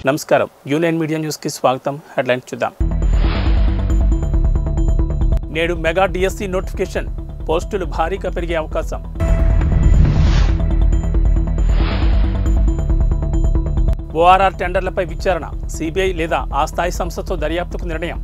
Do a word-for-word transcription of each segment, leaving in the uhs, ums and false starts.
నమస్కారం union media news కి స్వాగతం. హెడ్లైన్స్ చూద్దాం. నేడు మెగా డిఎస్సి నోటిఫికేషన్, పోస్టులు భారీగా పెరిగే అవకాశం. ఓఆర్ఆర్ టెండర్లపై విచారణ, సిబిఐ లేదా ఆ స్థాయి సంస్థతో దర్యాప్తుకు నిర్ణయం.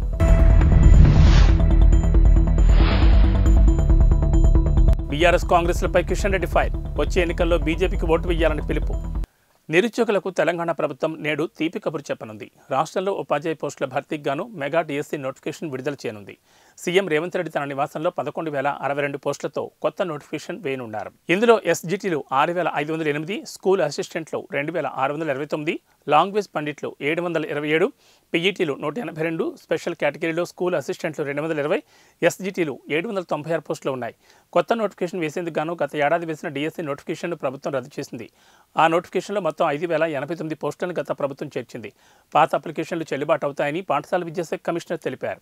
బీఆర్ఎస్ కాంగ్రెస్లపై కిషన్ రెడ్డి ఫైర్, వచ్చే ఎన్నికల్లో బీజేపీకి ఓటు వేయాలని పిలుపు. నిరుద్యోగులకు తెలంగాణ ప్రభుత్వం నేడు తీపి కబురు చెప్పనుంది. రాష్ట్రంలో ఉపాధ్యాయ పోస్టుల భర్తీకి గాను మెగా డిఎస్సి నోటిఫికేషన్ విడుదల చేయనుంది. సీఎం రేవంత్ రెడ్డి తన నివాసంలో పదకొండు వేల అరవై రెండు పోస్టులతో కొత్త నోటిఫికేషన్ వేయనున్నారు. ఇందులో ఎస్జిటిలు ఆరు వేల ఐదు వందల ఎనిమిది, స్కూల్ అసిస్టెంట్లు రెండు వేల ఆరు వందల ఇరవై తొమ్మిది, లాంగ్వేజ్ పండిట్లు ఏడు వందల ఇరవై ఏడు, పీఈటీలు నూట ఎనభై రెండు, స్పెషల్ కేటగిరీలో స్కూల్ అసిస్టెంట్లు రెండు వందల ఇరవై, ఎస్జిటిలు ఏడు వందల తొంభై ఆరు పోస్టులు ఉన్నాయి. కొత్త నోటిఫికేషన్ వేసేందుకు గాను గత ఏడాది వేసిన డిఎస్సి నోటిఫికేషన్ను ప్రభుత్వం రద్దు చేసింది. ఆ నోటిఫికేషన్లో మొత్తం ఐదు వేల ఎనభై తొమ్మిది పోస్టులను గత ప్రభుత్వం చేర్చింది. పాత అప్లికేషన్లు చెల్లుబాటు అవుతాయని పాఠశాల విద్యాశాఖ కమిషనర్ తెలిపారు.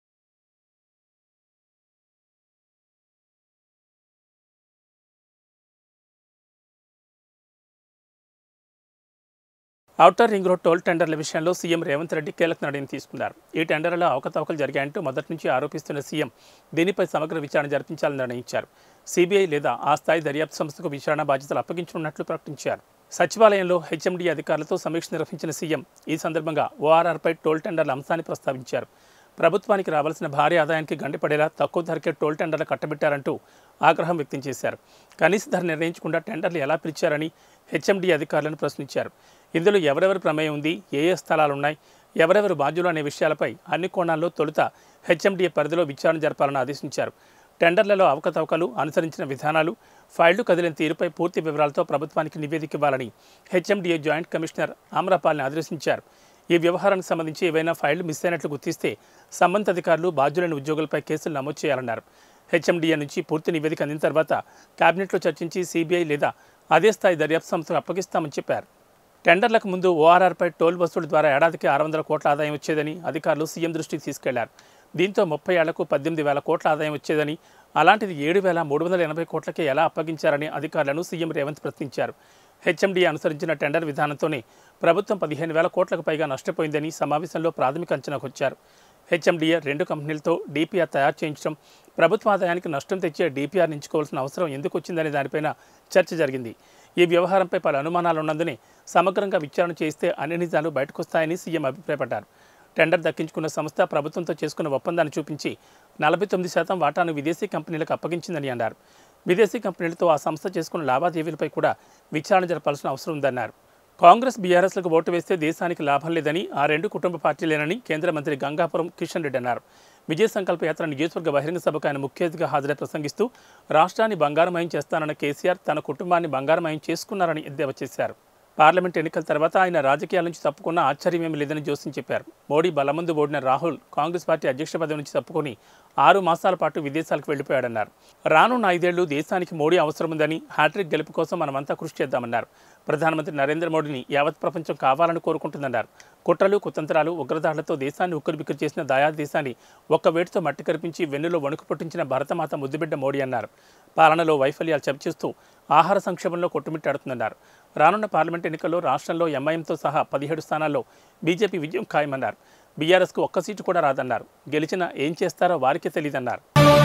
ఔటర్ రింగ్ రోడ్ టోల్ టెండర్ల విషయంలో సీఎం రేవంత్ రెడ్డి కీలక నిర్ణయం తీసుకున్నారు. ఈ టెండర్లలో అవకతవకలు జరిగాయంటూ మొదటి నుంచి ఆరోపిస్తున్న సీఎం దీనిపై సమగ్ర విచారణ జరిపించాలని నిర్ణయించారు. సిబిఐ లేదా ఆ స్థాయి దర్యాప్తు సంస్థకు విచారణ బాధ్యతలు అప్పగించనున్నట్లు ప్రకటించారు. సచివాలయంలో హెచ్ఎండీ అధికారులతో సమీక్ష నిర్వహించిన సీఎం ఈ సందర్భంగా ఓఆర్ఆర్పై టోల్ టెండర్ల అంశాన్ని ప్రస్తావించారు. ప్రభుత్వానికి రావాల్సిన భారీ ఆదాయానికి గండిపడేలా తక్కువ ధరకే టోల్ టెండర్లు కట్టబెట్టారంటూ ఆగ్రహం వ్యక్తం చేశారు. కనీస ధర నిర్ణయించకుండా టెండర్లు ఎలా పిలిచారని హెచ్ఎండీ అధికారులను ప్రశ్నించారు. ఇందులో ఎవరెవరి ప్రమేయం ఉంది, ఏ ఏ స్థలాలున్నాయి, ఎవరెవరు బాధ్యులు అనే విషయాలపై అన్ని కోణాల్లో తొలుత హెచ్ఎండీ పరిధిలో విచారణ జరపాలని ఆదేశించారు. టెండర్లలో అవకతవకలు, అనుసరించిన విధానాలు, ఫైళ్లు కదిలిన తీరుపై పూర్తి వివరాలతో ప్రభుత్వానికి నివేదిక ఇవ్వాలని హెచ్ఎండీఏ జాయింట్ కమిషనర్ ఆమ్రపాల్ని ఆదేశించారు. ఈ వ్యవహారానికి సంబంధించి ఏవైనా ఫైళ్లు మిస్ అయినట్లు గుర్తిస్తే సంబంధిత అధికారులు బాధ్యులైన ఉద్యోగులపై కేసులు నమోదు చేయాలన్నారు. హెచ్ఎండీఏ నుంచి పూర్తి నివేదిక అందిన తర్వాత కేబినెట్లో చర్చించి సిబిఐ లేదా అదే స్థాయి దర్యాప్తు సంస్థకు అప్పగిస్తామని చెప్పారు. టెండర్లకు ముందు ఓఆర్ఆర్పై టోల్ వసూలు ద్వారా ఏడాదికి ఆరు వందల కోట్ల ఆదాయం వచ్చేదని అధికారులు సీఎం దృష్టికి తీసుకెళ్లారు. దీంతో ముప్పై ఏళ్లకు పద్దెనిమిది వేల కోట్ల ఆదాయం వచ్చేదని, అలాంటిది ఏడు వేల మూడు వందల ఎనభై కోట్లకే ఎలా అప్పగించారని అధికారులను సీఎం రేవంత్ ప్రశ్నించారు. హెచ్ఎండీఏ అనుసరించిన టెండర్ విధానంతోనే ప్రభుత్వం పదిహేను వేల కోట్లకు పైగా నష్టపోయిందని సమావేశంలో ప్రాథమిక అంచనాకు వచ్చారు. హెచ్ఎండీఏ రెండు కంపెనీలతో డీపీఆర్ తయారు చేయించడం, ప్రభుత్వ ఆదాయానికి నష్టం తెచ్చే డీపీఆర్ ఎంచుకోవాల్సిన అవసరం ఎందుకు వచ్చిందనే దానిపైన చర్చ జరిగింది. ఈ వ్యవహారంపై పలు అనుమానాలు ఉన్నందునే సమగ్రంగా విచారణ చేస్తే అన్ని నిజాలు బయటకొస్తాయని సీఎం అభిప్రాయపడ్డారు. టెండర్ దక్కించుకున్న సంస్థ ప్రభుత్వంతో చేసుకున్న ఒప్పందాన్ని చూపించి నలభై తొమ్మిది శాతం వాటాను విదేశీ కంపెనీలకు అప్పగించిందని అన్నారు. విదేశీ కంపెనీలతో ఆ సంస్థ చేసుకున్న లావాదేవీలపై కూడా విచారణ జరపాల్సిన అవసరం ఉందన్నారు. కాంగ్రెస్ బీఆర్ఎస్లకు ఓటు వేస్తే దేశానికి లాభం లేదని, ఆ రెండు కుటుంబ పార్టీలేనని కేంద్ర మంత్రి గంగాపురం కిషన్ రెడ్డి అన్నారు. విజయ సంకల్ప యాత్ర నియోజకవర్గ బహిరంగ సభకు ఆయన ముఖ్య అతిథిగా హాజరై ప్రసంగిస్తూ రాష్ట్రాన్ని బంగారమయం చేస్తానన్న కేసీఆర్ తన కుటుంబాన్ని బంగారమయం చేసుకున్నారని ఎద్దేవా చేశారు. పార్లమెంట్ ఎన్నికల తర్వాత ఆయన రాజకీయాల నుంచి తప్పుకున్న ఆశ్చర్యమేమీ లేదని జోస్యం చెప్పారు. మోడీ బలమందు ఓడిన రాహుల్ కాంగ్రెస్ పార్టీ అధ్యక్ష పదవి నుంచి తప్పుకొని ఆరు మాసాల పాటు విదేశాలకు వెళ్లిపోయాడన్నారు. రానున్న ఐదేళ్లు దేశానికి మోడీ అవసరముందని, హ్యాట్రిక్ గెలుపు కోసం మనమంతా కృషి చేద్దామన్నారు. ప్రధానమంత్రి నరేంద్ర మోడీని యావత్ ప్రపంచం కావాలని కోరుకుంటుందన్నారు. కుట్రలు, కుతంత్రాలు, ఉగ్రదాడులతో దేశాన్ని ఉక్కిరిబిక్కిరి చేసిన దయా దేశాన్ని ఒక్క వేటితో మట్టి కరిపించి వెన్నులో వణుకు పుట్టించిన భరతమాత ముద్దుబిడ్డ మోడీ అన్నారు. పాలనలో వైఫల్యాలు చర్చిస్తూ ఆహార సంక్షేమంలో కొట్టుమిట్టాడుతుందన్నారు. రానున్న పార్లమెంట్ ఎన్నికల్లో రాష్ట్రంలో ఎంఐఎంతో సహా పదిహేడు స్థానాల్లో బీజేపీ విజయం ఖాయమన్నారు. బీఆర్ఎస్కు ఒక్క సీటు కూడా రాదన్నారు. గెలిచినా ఏం చేస్తారో వారికే తెలియదన్నారు.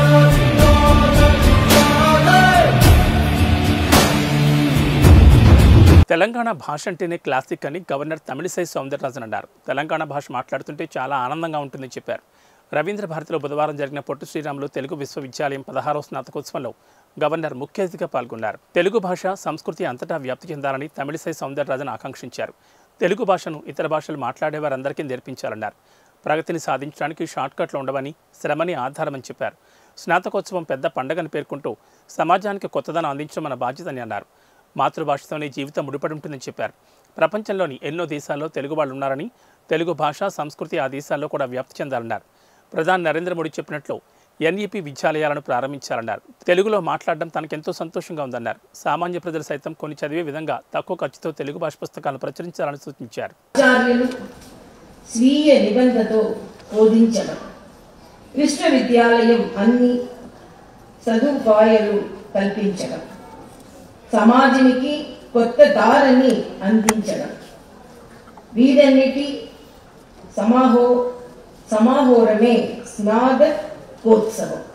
తెలంగాణ భాష అంటేనే క్లాసిక్ అని గవర్నర్ తమిళిసై సౌందరరాజన్ అన్నారు. తెలంగాణ భాష మాట్లాడుతుంటే చాలా ఆనందంగా ఉంటుందని చెప్పారు. రవీంద్ర భారతిలో బుధవారం జరిగిన పొట్టి శ్రీరాములు తెలుగు విశ్వవిద్యాలయం పదహారవ స్నాతకోత్సవంలో గవర్నర్ ముఖ్య అతిథిగా పాల్గొన్నారు. తెలుగు భాష, సంస్కృతి అంతటా వ్యాప్తి చెందాలని తమిళిసై సౌందరరాజన్ ఆకాంక్షించారు. తెలుగు భాషను ఇతర భాషలు మాట్లాడేవారందరికీ నేర్పించాలన్నారు. ప్రగతిని సాధించడానికి షార్ట్కట్లు ఉండవని, శ్రమని ఆధారమని చెప్పారు. స్నాతకోత్సవం పెద్ద పండగని పేర్కొంటూ సమాజానికి కొత్తదనం అందించడం మన బాధ్యతని అన్నారు. మాతృభాషతోనే జీవితం ముడిపడి ఉంటుందని చెప్పారు. ప్రపంచంలోని ఎన్నో దేశాల్లో తెలుగు వాళ్ళు ఉన్నారని, తెలుగు భాష, సంస్కృతి ఆ దేశాల్లో కూడా వ్యాప్తి చెందాలన్నారు. ప్రధాని నరేంద్ర మోడీ చెప్పినట్లు ఎన్ఈపీ విద్యాలయాలను ప్రారంభించాలన్నారు. తెలుగులో మాట్లాడడం తనకెంతో సంతోషంగా ఉందన్నారు. సామాన్య ప్రజలు సైతం కొన్ని చదివే విధంగా తక్కువ ఖర్చుతో తెలుగు భాష పుస్తకాలను ప్రచురించాలని సూచించారు. స్వీయ నిబంధనతో బోధించడం, విశ్వవిద్యాలయం అన్ని సదుపాయాలు కల్పించడం, సమాజానికి కొత్త దారిని అందించడం, వీటన్నిటి సమాహో సమాహోరమే స్నాతకోత్సవం.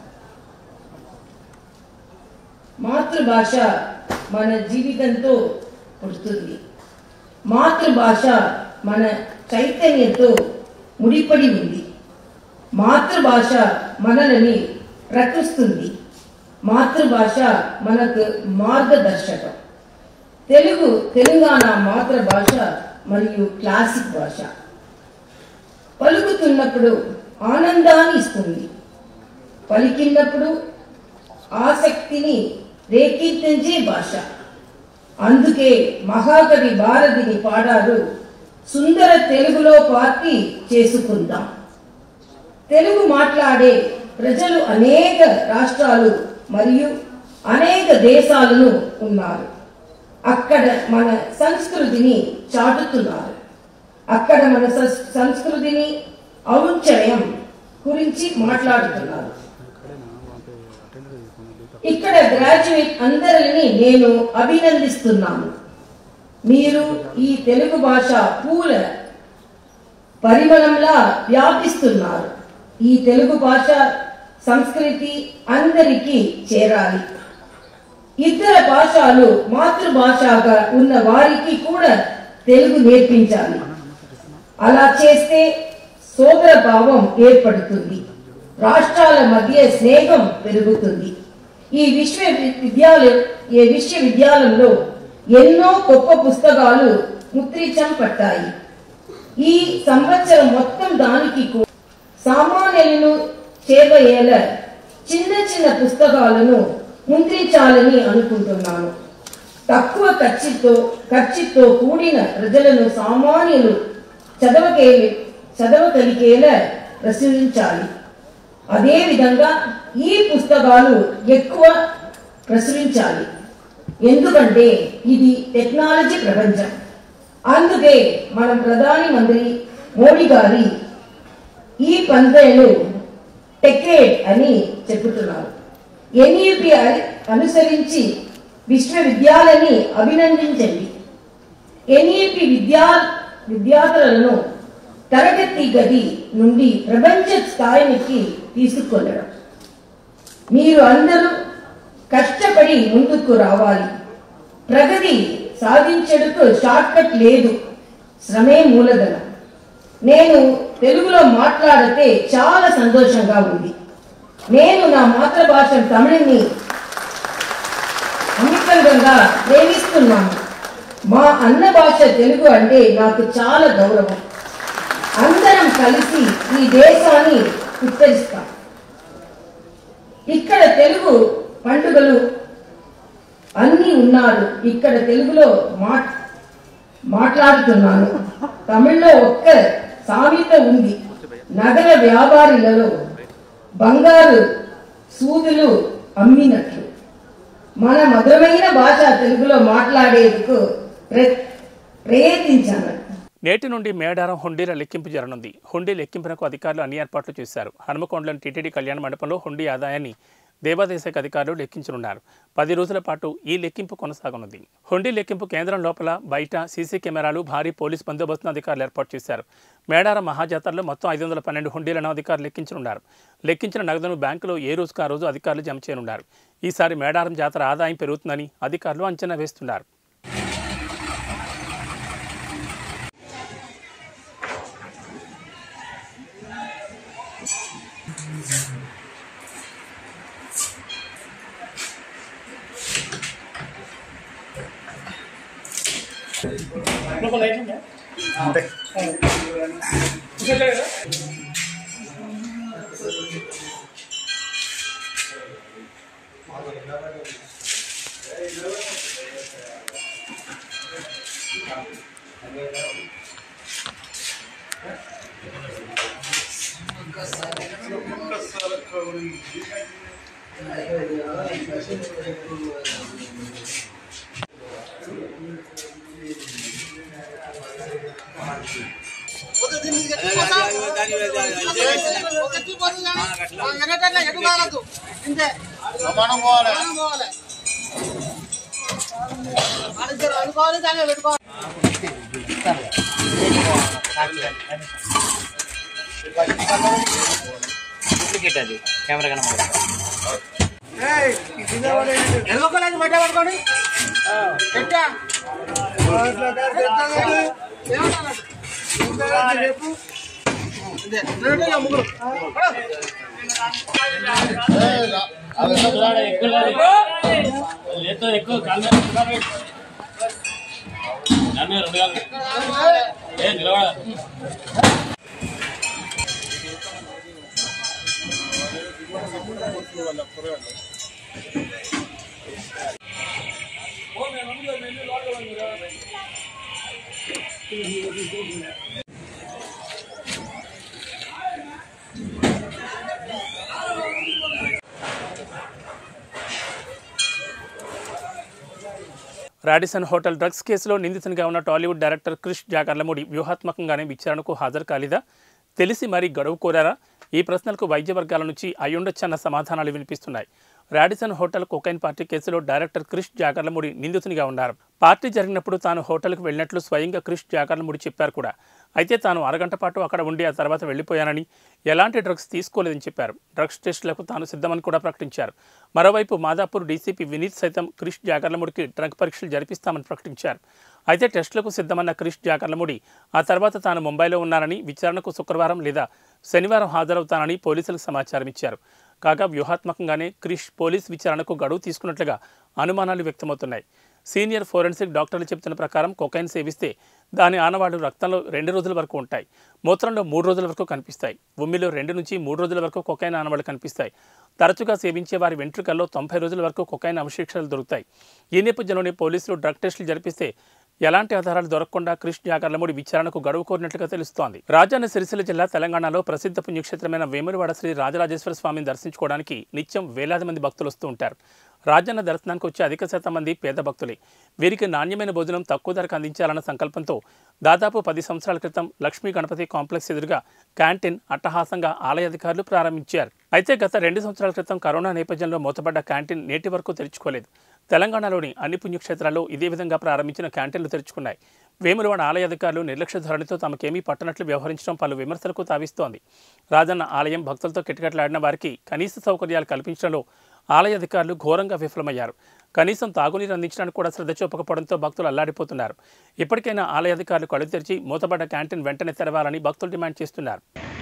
మాతృభాష మన జీవితంతో పుడుతుంది. మాతృభాష మన చైతన్యంతో ముడిపడి ఉంది. మాతృభాష మనల్ని ప్రకటిస్తుంది. మాతృభాష మనకు మార్గదర్శకం. తెలుగు తెలంగాణ మాతృభాష మరియు క్లాసిక్ భాష. పలుకుతున్నప్పుడు ఆనందాన్ని ఇస్తుంది. పలికినప్పుడు ఆసక్తిని రేకెత్తించే భాష. అందుకే మహాకవి భారతిని పాడారు, సుందర తెలుగులో పార్టీ చేసుకుందాం. తెలుగు మాట్లాడే ప్రజలు అనేక రాష్ట్రాలు మరియు అనేక దేశాలను ఉన్నారు. అక్కడ మన సంస్కృతిని చాటుతున్నారు. అక్కడ మన సంస్కృతిని ఔన్నత్యం గురించి మాట్లాడుతున్నారు. ఇక్కడ గ్రాడ్యుయేట్ అందరిని నేను అభినందిస్తున్నాను. మీరు ఈ తెలుగు భాష పూల పరిమళంలా వ్యాపిస్తున్నారు. ఈ తెలుగు భాష సంస్కృతి అందరికీ చేరాలి. ఇతర భాషలు మాతృభాషగా ఉన్న వారికి కూడా తెలుగు నేర్పించాలి. అలా చేస్తే సోదర భావం ఏర్పడుతుంది. రాష్ట్రాల మధ్య స్నేహం పెరుగుతుంది. ఈ విశ్వవిద్యాలయం ఈ విశ్వవిద్యాలయంలో ఎన్నో గొప్ప పుస్తకాలు ముద్రించం పట్టాయి. ఈ సంవత్సరం మొత్తం దానికి సామాన్యులను చేరయ్యేలా చిన్న చిన్న పుస్తకాలను ముద్రించాలని అనుకుంటున్నాను. తక్కువ ఖర్చుతో ఖర్చుతో కూడిన ప్రజలను సామాన్యులు చదవకే చదవగలిగేలా ప్రచురించాలి. అదేవిధంగా ఈ పుస్తకాలు ఎక్కువ ప్రచురించాలి. ఎందుకంటే ఇది టెక్నాలజీ ప్రపంచం. అందుకే మన ప్రధాని మంత్రి మోడీ గారి ఈ పందేలు టెకేడ్ అని చెబుతున్నారు. ఎన్ఈపి అనుసరించి విశ్వవిద్యాలయాన్ని అభినందించండి. ఎన్ఈపి విద్యా విద్యార్థులను తరగతి గది నుండి ప్రపంచ స్థాయికి తీసుకెళ్లడం. మీరు అందరూ కష్టపడి ముందుకు రావాలి. ప్రగతి సాధించడానికి షార్ట్ కట్ లేదు, శ్రమే మూలధనం. నేను తెలుగులో మాట్లాడితే చాలా సంతోషంగా ఉంది. నేను నా మాతృభాష తమిళని అమితంగా ప్రేమిస్తున్నాను. మా అన్న భాష తెలుగు అంటే నాకు చాలా గౌరవం. అందరం కలిసి ఈ దేశాన్ని ఉత్తరిస్తాం. ఇక్కడ తెలుగు పండుగలు అన్ని ఉన్నారు. ఇక్కడ తెలుగులో మాట్ మాట్లాడుతున్నాను. తమిళ్లో ఒక్క సామెత ఉంది, నగర వ్యాపారులలో బంగారు సూదులు అమ్మినట్లు. మన మధురమైన భాష తెలుగులో మాట్లాడేందుకు ప్రయత్నించాను. నేటి నుండి మేడారం హుండీల లెక్కింపు జరగనుంది. హుండీ లెక్కింపునకు అధికారులు అన్ని ఏర్పాట్లు చేశారు. హనుమకొండలోని టీటీడీ కళ్యాణ మండపంలో హుండీ ఆదాయాన్ని దేవాదాయ శాఖ అధికారులు లెక్కించనున్నారు. పది రోజుల పాటు ఈ లెక్కింపు కొనసాగనుంది. హుండీ లెక్కింపు కేంద్రం లోపల బయట సీసీ కెమెరాలు, భారీ పోలీస్ బందోబస్తును అధికారులు ఏర్పాటు చేశారు. మేడారం మహాజాతరలో మొత్తం ఐదు వందల పన్నెండు హుండీలను అధికారులు లెక్కించనున్నారు. లెక్కించిన నగదును బ్యాంకులో ఏ రోజుకు ఆ రోజు అధికారులు జమ చేయనున్నారు. ఈసారి మేడారం జాతర ఆదాయం పెరుగుతుందని అధికారులు అంచనా వేస్తున్నారు. అనుకోవాలి డూప్లికేట్ అది కెమెరా కనబడుతుంది. ఎక్కువ కాలు నిలబడ రాడిసన్ హోటల్ డ్రగ్స్ కేసులో నిందితునిగా ఉన్న టాలీవుడ్ డైరెక్టర్ క్రిష్ జాగర్లమూడి వ్యూహాత్మకంగానే విచారణకు హాజరు కాలేదా, తెలిసి మరీ గడువు కోరారా? ఈ ప్రశ్నలకు వైద్య వర్గాల నుంచి అయ్యుండొచ్చన్న సమాధానాలు వినిపిస్తున్నాయి. రాడిసన్ హోటల్ కొకైన్ పార్టీ కేసులో డైరెక్టర్ క్రిష్ జాగర్లమూడి నిందితునిగా ఉన్నారు. పార్టీ జరిగినప్పుడు తాను హోటల్కు వెళ్ళినట్లు స్వయంగా క్రిష్ జాగర్లమూడి చెప్పారు కూడా. అయితే తాను అరగంట పాటు అక్కడ ఉండి ఆ తర్వాత వెళ్లిపోయానని, ఎలాంటి డ్రగ్స్ తీసుకోలేదని చెప్పారు. డ్రగ్స్ టెస్టులకు తాను సిద్ధమని కూడా ప్రకటించారు. మరోవైపు మాదాపూర్ డీసీపీ వినీత్ సైతం క్రిష్ జాగర్లమూడికి డ్రగ్ పరీక్షలు జరిపిస్తామని ప్రకటించారు. అయితే టెస్టులకు సిద్ధమన్న క్రిష్ జాగర్లమూడి ఆ తర్వాత తాను ముంబైలో ఉన్నానని, విచారణకు శుక్రవారం లేదా శనివారం హాజరవుతానని పోలీసులకు సమాచారం ఇచ్చారు. కాగా వ్యూహాత్మకంగానే క్రిష్ పోలీస్ విచారణకు గడువు తీసుకున్నట్లుగా అనుమానాలు వ్యక్తమవుతున్నాయి. సీనియర్ ఫోరెన్సిక్ డాక్టర్లు చెబుతున్న ప్రకారం కొకైన్ సేవిస్తే దాని ఆనవాళ్లు రక్తంలో రెండు రోజుల వరకు ఉంటాయి, మూత్రంలో మూడు రోజుల వరకు కనిపిస్తాయి, ఉమ్మిలో రెండు నుంచి మూడు రోజుల వరకు కొకైన్ ఆనవాళ్లు కనిపిస్తాయి. తరచుగా సేవించే వారి వెంట్రుకల్లో తొంభై రోజుల వరకు కొకైన్ అవశేషాలు దొరుకుతాయి. ఈ నేపథ్యంలోనే పోలీసులు డ్రగ్ టెస్టులు జరిపిస్తే ఎలాంటి ఆధారాలు దొరకకుండా క్రిష్ జాగర్లమూడి విచారణకు గడువు కోరినట్లుగా తెలుస్తోంది. రాజన్న సిరిసిల్ల జిల్లా తెలంగాణలో ప్రసిద్ధ పుణ్యక్షేత్రమైన వేములవాడ శ్రీ రాజరాజేశ్వర స్వామిని దర్శించుకోవడానికి నిత్యం వేలాది మంది భక్తులు వస్తూ ఉంటారు. రాజన్న దర్శనానికి వచ్చే అధిక శాతం మంది పేద భక్తులే. వీరికి నాణ్యమైన భోజనం తక్కువ ధరకు అందించాలన్న సంకల్పంతో దాదాపు పది సంవత్సరాల క్రితం లక్ష్మీ గణపతి కాంప్లెక్స్ ఎదురుగా క్యాంటీన్ అట్టహాసంగా ఆలయ అధికారులు ప్రారంభించారు. అయితే గత రెండు సంవత్సరాల క్రితం కరోనా నేపథ్యంలో మూతపడ్డ క్యాంటీన్ నేటి వరకు తెరుచుకోలేదు. తెలంగాణలోని అన్ని పుణ్యక్షేత్రాల్లో ఇదే విధంగా ప్రారంభించిన క్యాంటీన్లు తెరుచుకున్నాయి. వేములవాడ ఆలయ అధికారులు నిర్లక్ష్య ధోరణితో తమకేమీ పట్టనట్లు వ్యవహరించడం పలు విమర్శలకు తావిస్తోంది. రాజన్న ఆలయం భక్తులతో కిటకిటలాడిన వారికి కనీస సౌకర్యాలు కల్పించడంలో ఆలయ అధికారులు ఘోరంగా విఫలమయ్యారు. కనీసం తాగునీరు అందించడానికి కూడా శ్రద్ధ చూపకపోవడంతో భక్తులు అల్లాడిపోతున్నారు. ఇప్పటికైనా ఆలయ అధికారులు కళ్ళు తెరిచి మూతపడ్డ క్యాంటీన్ వెంటనే తెరవాలని భక్తులు డిమాండ్ చేస్తున్నారు.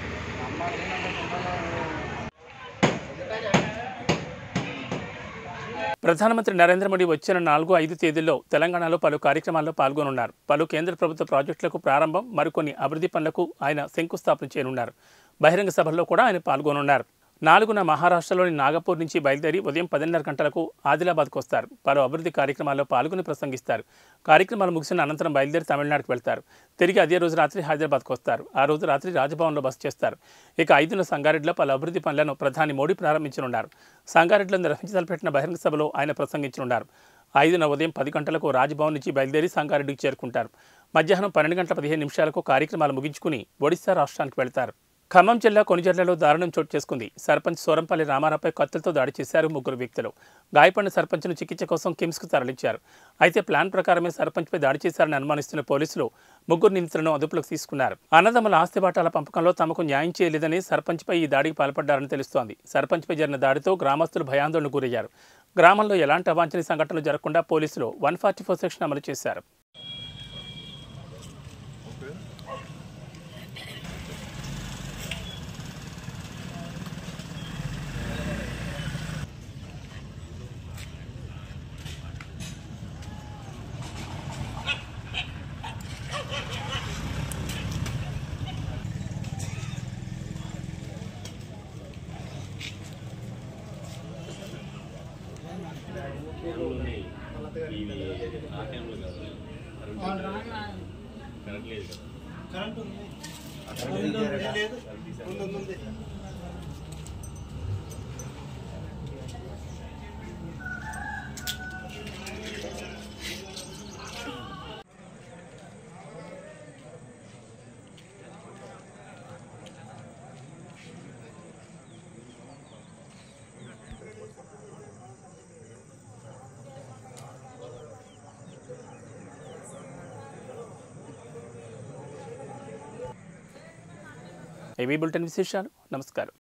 ప్రధానమంత్రి నరేంద్ర మోడీ వచ్చిన నాలుగు ఐదు తేదీల్లో తెలంగాణలో పలు కార్యక్రమాల్లో పాల్గొనున్నారు. పలు కేంద్ర ప్రభుత్వ ప్రాజెక్టులకు ప్రారంభం, మరికొన్ని అభివృద్ధి పనులకు ఆయన శంకుస్థాపన చేయనున్నారు. బహిరంగ సభల్లో కూడా ఆయన పాల్గొనున్నారు. నాలుగున మహారాష్ట్రలోని నాగపూర్ నుంచి బయలుదేరి ఉదయం పదిన్నర గంటలకు ఆదిలాబాద్కు వస్తారు. పలు అభివృద్ధి కార్యక్రమాల్లో పాల్గొని ప్రసంగిస్తారు. కార్యక్రమాలు ముగిసిన అనంతరం బయలుదేరి తమిళనాడుకు వెళ్తారు. తిరిగి అదే రోజు రాత్రి హైదరాబాద్కు వస్తారు. ఆ రోజు రాత్రి రాజ్భవన్లో బస చేస్తారు. ఇక ఐదున సంగారెడ్డిలో పలు అభివృద్ధి పనులను ప్రధాని మోడీ ప్రారంభించనున్నారు. సంగారెడ్డిలో నిర్వహించదలపెట్టిన బహిరంగ సభలో ఆయన ప్రసంగించనున్నారు. ఐదున ఉదయం పది గంటలకు రాజ్భవన్ నుంచి బయలుదేరి సంగారెడ్డికి చేరుకుంటారు. మధ్యాహ్నం పన్నెండు గంటల పదిహేను నిమిషాలకు కార్యక్రమాలు ముగించుకుని ఒడిశా రాష్ట్రానికి వెళ్తారు. ఖమ్మం జిల్లా కొనిజర్లలో దారుణం చోటు చేసుకుంది. సర్పంచ్ సోరంపల్లి రామారావుపై కత్తులతో దాడి చేశారు ముగ్గురు వ్యక్తులు. గాయపడిన సర్పంచ్ను చికిత్స కోసం కిమ్స్కు తరలించారు. అయితే ప్లాన్ ప్రకారమే సర్పంచ్పై దాడి చేశారని అనుమానిస్తున్న పోలీసులు ముగ్గురు నిందితులను అదుపులోకి తీసుకున్నారు. అన్నదమ్ముల ఆస్తిబాటాల పంపకంలో తమకు న్యాయం చేయలేదని సర్పంచ్పై ఈ దాడికి పాల్పడ్డారని తెలుస్తోంది. సర్పంచ్పై జరిగిన దాడితో గ్రామస్తులు భయాందోళనకు గురయ్యారు. గ్రామంలో ఎలాంటి అవాంఛనీయ సంఘటనలు జరగకుండా పోలీసులు వన్ ఫార్టీ ఫోర్ సెక్షన్ అమలు చేశారు. ఏవీ బులెటిన్ విశేషాలు. నమస్కారం.